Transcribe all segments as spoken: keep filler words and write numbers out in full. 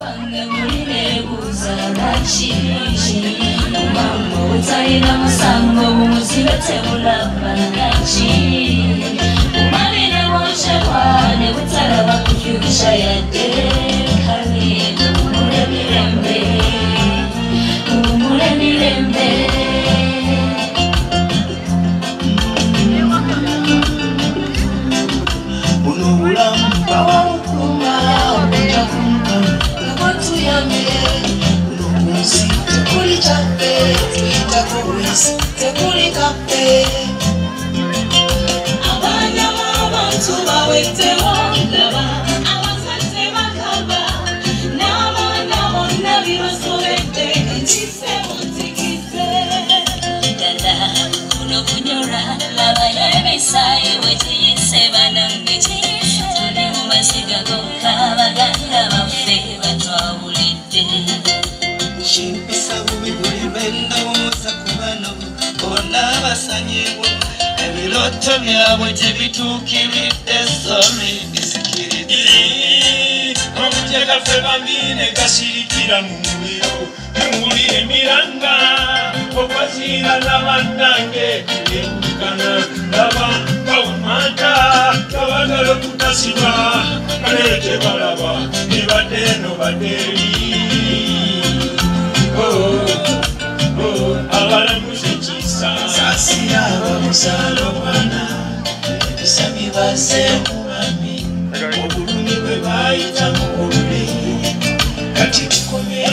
wange mulire buzarachi Mambo utaina musango bumuzibe tebulaba ngachi Umabine woche wane utaraba kukyukisha yade Kali umure mirembe Umure mirembe Unubula mpawa ukuma Unuja kumka Nukotu yame Unukunsi Tekuli chape Tuita kuwisi Tekuli kape Abanya mabantu bawete wondaba Abasate bakaba Nabo nabo nabi basobete Nchise montikite Dada kuno kunyora Laba yebisai weti yisebana mbichi Tuli mumasiga goka Baganda bafe batwawulide Shimpisa bubi buli benda umusa kubano Bona basanyewo Ebiloto byabwe tebitukilide Sorry bisikilide Omutye kafe bambine kashirikira mu muliro Mumulire miranga Okwazira n'abannange Ebukana Laba bawumata Kabagala kutasibwa Kalete balaba Nibadde no baderi Oh, oh, abalamuze kisa Sasira abamusalo wana Ebisami base umami Obulumi bwe bayita mu bulule Kati tukomero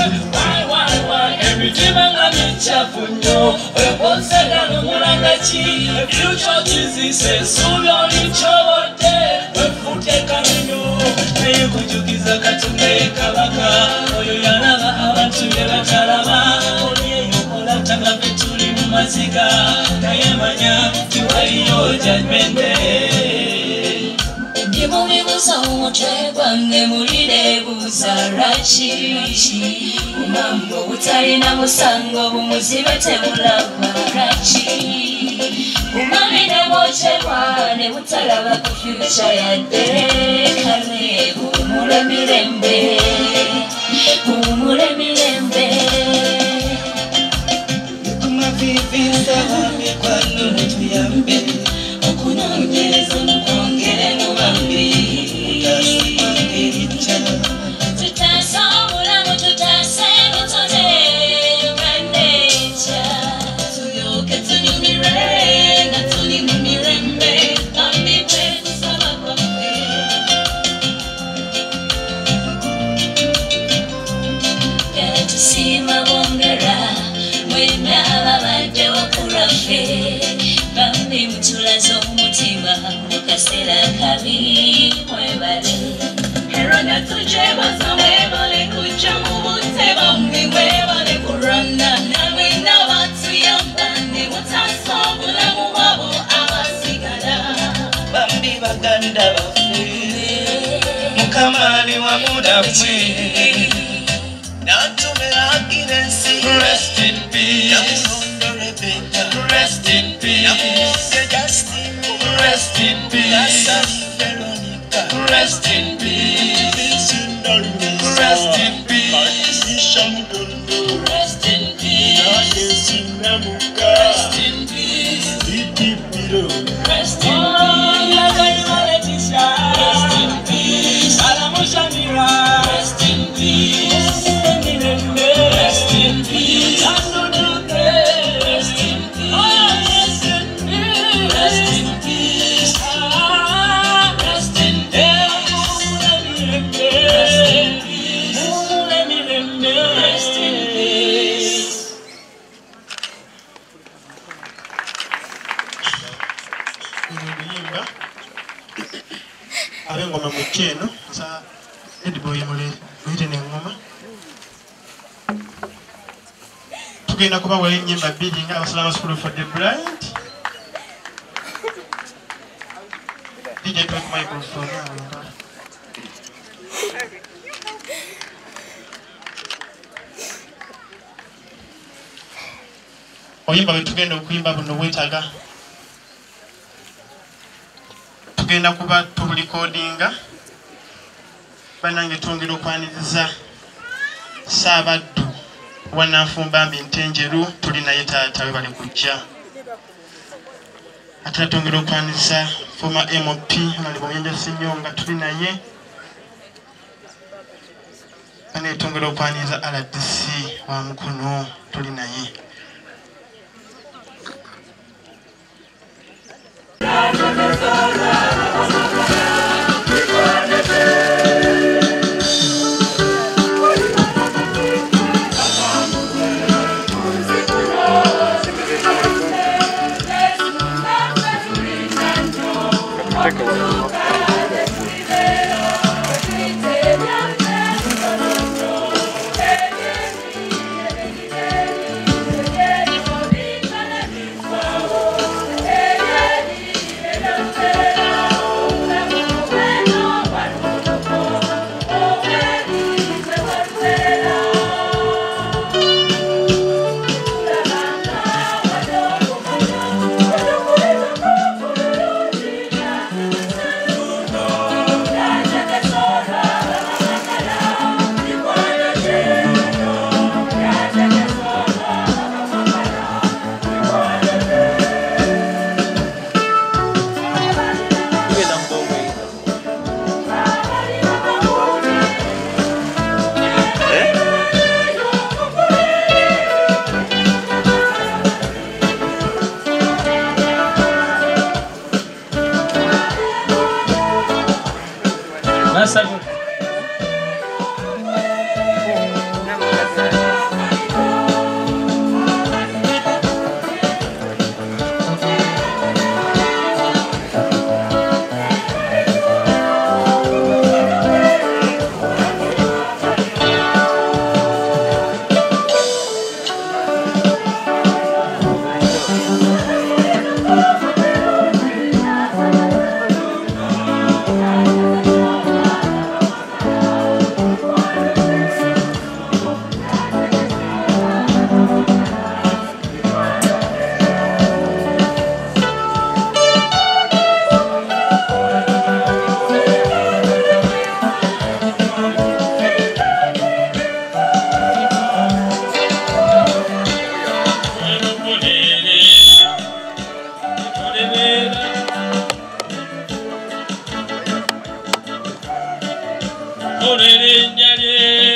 Emitima nga michafu nnyo Weposagano mulangaki Ebyucho kizise Essuubi olikyobodde Wefute kameno Naye kujukiza Katonda ye Kabaka Oyo yalaba abantu bye batalaba Oli eyo olatanga ffe tuli mu maziga Naye manya tiwaliyo judgment day Ndibumi busa umutwe gwange mulire buzarachi Umambo utarina musango bumuzibe tebulaba rachi Umabine woche wane utaraba kufuture yade Kale umure mirembe Umure mirembe Kumavivinda wame kwa nunu tuyambe Okunongereza nukongere nubambi Utasi mangericha Tutasa mulamu tutase nutote Yukandecha Tuyoke tunyumire Na tuni mumirembe Kambi pere kusaba kwa mpe Gana tusima bongera Mwena babade wakurafe Bambi mutulazo umutima Mukasera kabi mwebale Herana tuje basa mwebale kuja mubute Bambi mwebale kuranda Namwe n'abatu yambane Mutasobula mubabo abasigala Bambi baganda bafe Mukamali wa muda mwe Natumera akinensi Rest in peace Rest in peace Rest in peace Rest in peace Rest in peace Rest in peace Rest in peace Rest in peace Rest in peace Rest in peace Rest in peace Rest in peace Rest in peace Rest in peace Rest in peace Niyimba abengoma mukeno sa Ediboye mule mwite n'engoma tugenda kubawa ennyimba bbiri nga Abasalama School for the Blind D J take microphone oyimba betugenda okuyimba buno bwetaga tugenda kuba tubulikodinga banange twongera okwaniriza Saabaddu Wananfumbambi Ntenjeru tuli naye taata we bali kujja ate twongera okwaniriza former M P Honorable Munyanja Ssenyonga tuli naye ane twongera okwaniriza R D C wa Mukono tuli naye Olere nyanye